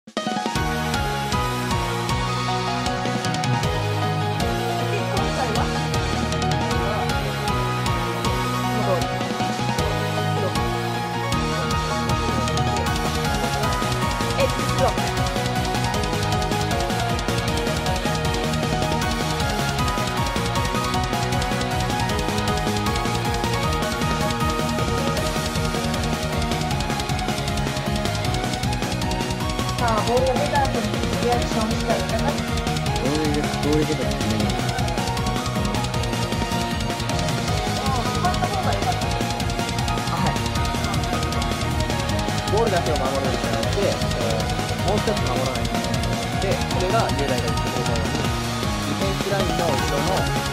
さあ、ボールが出た後にリアクションしたらいかな。 ボール出たら決めよう。 決まった方が良かった。 はい。ゴールだけを守るんじゃなくて、もう一つ守らないといけないので、それが10代が言ってくれたように、ディフェンスラインの後ろの